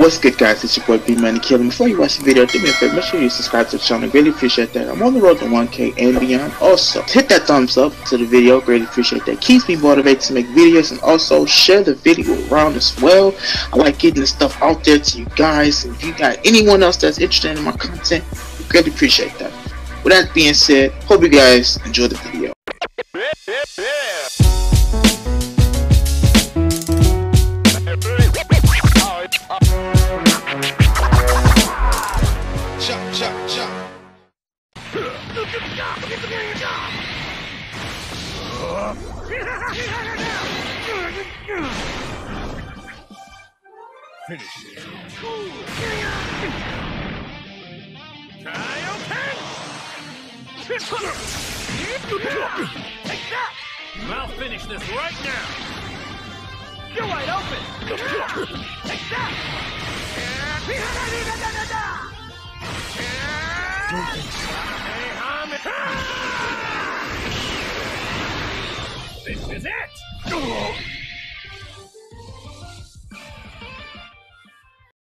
What's good, guys? It's your boy BmanDaKilla. Before you watch the video, do me a favor, make sure you subscribe to the channel. Greatly appreciate that. I'm on the road to 1K and beyond. Also, hit that thumbs up to the video. Greatly appreciate that. Keeps me motivated to make videos, and also share the video around as well. I like getting this stuff out there to you guys. If you got anyone else that's interested in my content, greatly appreciate that. With that being said, hope you guys enjoy the video. Finish it. Kaioken! Take that! I'll finish this right now! You're wide open! Take that! This is it!